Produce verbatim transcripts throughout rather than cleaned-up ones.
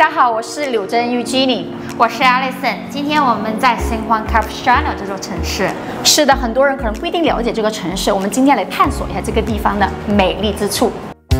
家好，我是柳珍 Eugenie， 我是 Alison。今天我们在圣胡安卡皮斯特拉诺这座城市。 是的，很多人可能不一定了解这个城市，我们今天来探索一下这个地方的美丽之处。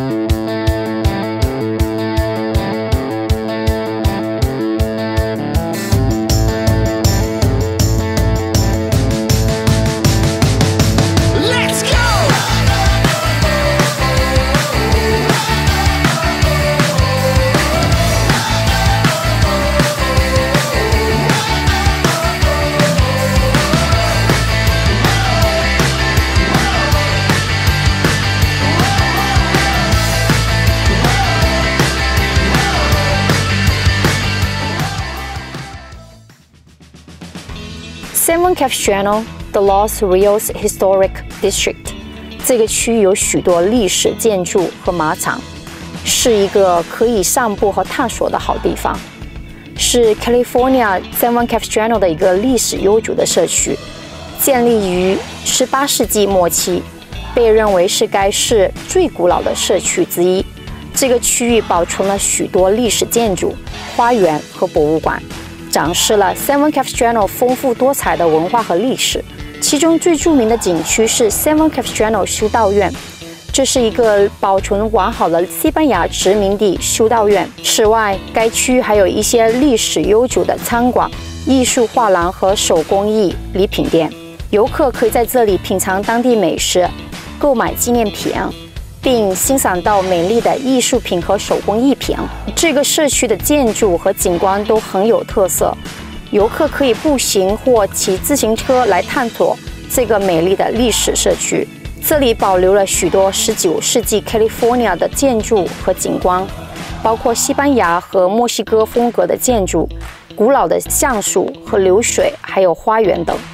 San Capistrano, the Los Rios Historic District， 这个区域有许多历史建筑和马场，是一个可以散步和探索的好地方。是 California San Capistrano 的一个历史悠久的社区，建立于十八世纪末期，被认为是该市最古老的社区之一。这个区域保存了许多历史建筑、花园和博物馆。 展示了 San Capistrano 丰富多彩的文化和历史，其中最著名的景区是 San Capistrano 修道院，这是一个保存完好的西班牙殖民地修道院。此外，该区还有一些历史悠久的餐馆、艺术画廊和手工艺礼品店，游客可以在这里品尝当地美食，购买纪念品。 并欣赏到美丽的艺术品和手工艺品。这个社区的建筑和景观都很有特色，游客可以步行或骑自行车来探索这个美丽的历史社区。这里保留了许多十九世纪 California 的建筑和景观，包括西班牙和墨西哥风格的建筑、古老的橡树和流水，还有花园等。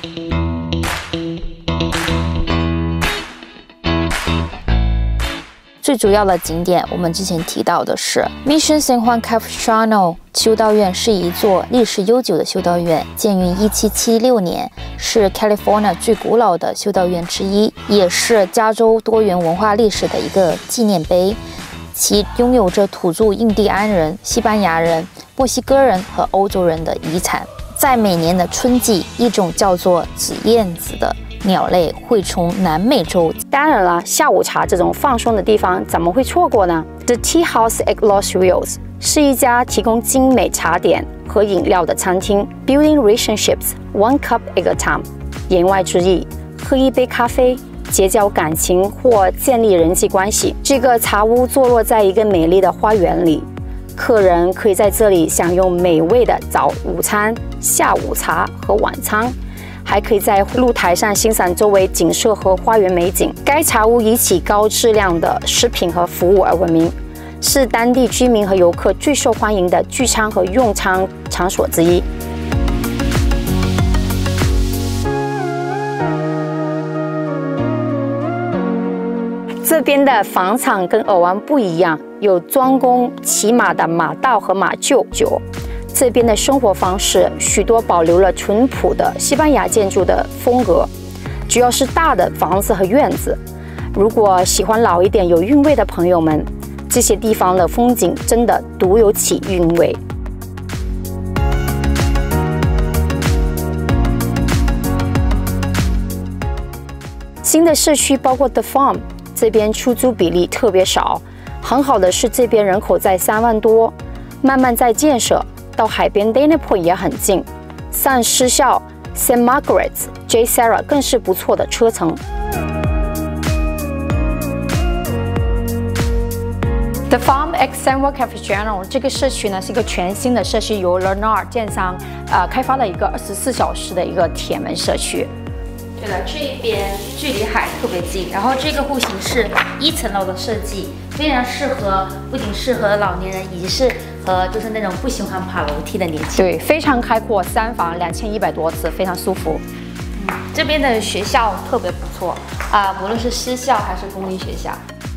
最主要的景点，我们之前提到的是 Mission San Juan Capistrano 修道院，是一座历史悠久的修道院，建于一七七六年，是 California 最古老的修道院之一，也是加州多元文化历史的一个纪念碑。其拥有着土著印第安人、西班牙人、墨西哥人和欧洲人的遗产。在每年的春季，一种叫做紫燕子的 鸟类会从南美洲。 当然了，下午茶这种放松的地方怎么会错过呢 ？The Tea House at Los Rios 是一家提供精美茶点和饮料的餐厅。Building relationships one cup at a time， 言外之意，喝一杯咖啡，结交感情或建立人际关系。这个茶屋坐落在一个美丽的花园里，客人可以在这里享用美味的早午餐、下午茶和晚餐。 还可以在露台上欣赏周围景色和花园美景。该茶屋以其高质量的食品和服务而闻名，是当地居民和游客最受欢迎的聚餐和用餐场所之一。这边的房场跟尔湾不一样，有专供骑马的马道和马厩。这边的生活方式许多保留了淳朴的西班牙建筑的风格，主要是大的房子和院子。如果喜欢老一点、有韵味的朋友们，这些地方的风景真的独有其韵味。新的社区包括 The Farm， 这边出租比例特别少。很好的是，这边人口在三万多，慢慢在建设。 到海边 Dana Point 也很近，上私校 Saint Margaret's、J Sarah 更是不错的车程。The Farm at San Capistrano 这个社区呢是一个全新的社区，由 Lennar 建商呃开发的一个二十四小时的一个铁门社区。 对了，这边距离海特别近，然后这个户型是一层楼的设计，非常适合，不仅适合老年人，以及是和就是那种不喜欢爬楼梯的年轻人。 对，非常开阔，三房两千一百多尺，非常舒服。 嗯，这边的学校特别不错啊，无论是私校还是公立学校。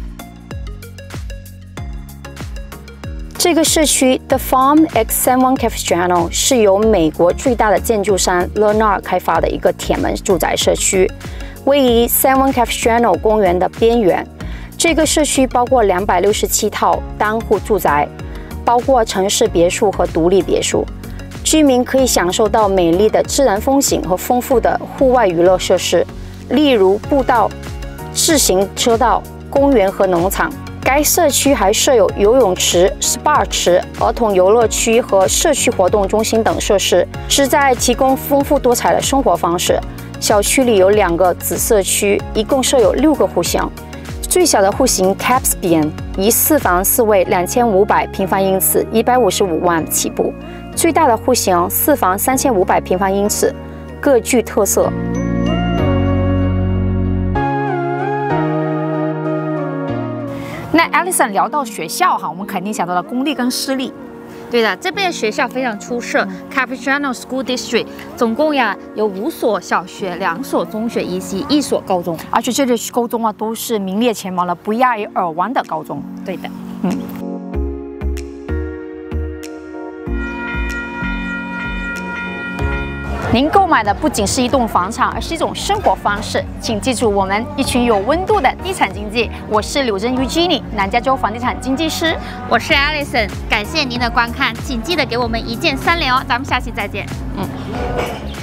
这个社区 The Farm at San Capistrano 是由美国最大的建筑商 Lennar 开发的一个铁门住宅社区，位于 San Capistrano 公园的边缘。这个社区包括两百六十七套单户住宅， 包括城市别墅和独立别墅。居民可以享受到美丽的自然风景和丰富的户外娱乐设施，例如步道、自行车道、公园和农场。该社区还设有游泳池、S P A 池、儿童游乐区和社区活动中心等设施，旨在提供丰富多彩的生活方式。小区里有两个子社区，一共设有六个户型。最小的户型 Capistrano 以四房四卫两千五百平方英尺，一百五十五万起步。最大的户型四房三千五百平方英尺，各具特色。 那 Alison 聊到学校哈，我们肯定想到了公立跟私立。 对的，这边的学校非常出色 ，Capistrano School District 总共呀有五所小学、两所中学以及一所高中， 而且这里高中啊都是名列前茅了，不亚于尔湾的高中。 对的， 嗯。您购买的不仅是一栋房产，而是一种生活方式。请记住，我们一群有温度的地产经济。我是柳珍 Eugenie， 南加州房地产经纪师。 我是 Alison， 感谢您的观看，请记得给我们一键三连哦。咱们下期再见。 嗯。